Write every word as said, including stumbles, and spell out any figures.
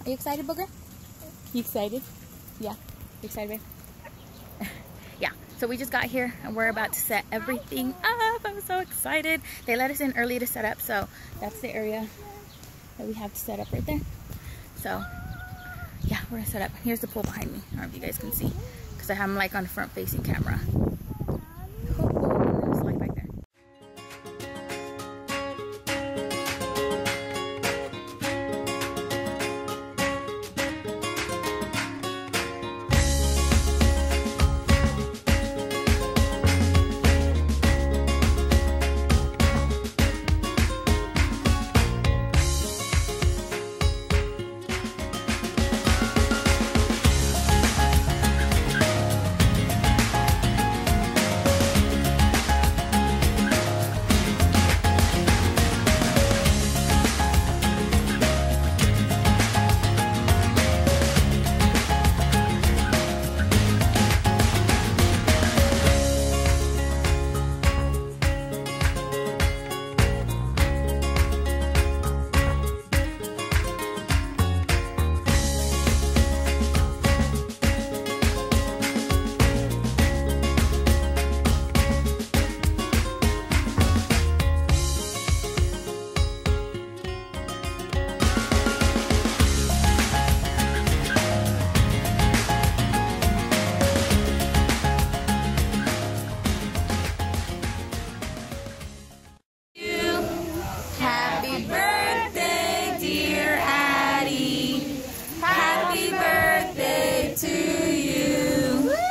Are you excited, Booger? You excited? Yeah. You excited, babe? Yeah. So we just got here and we're about to set everything up. I'm so excited. They let us in early to set up, so that's the area that we have to set up right there. So yeah, we're gonna set up. Here's the pool behind me. I don't know if you guys can see because I have them like on the front facing camera. Happy birthday, dear Addie. Happy birthday to you. Woo!